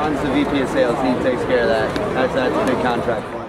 John's the VP of sales. He takes care of that. That's a big contract for him.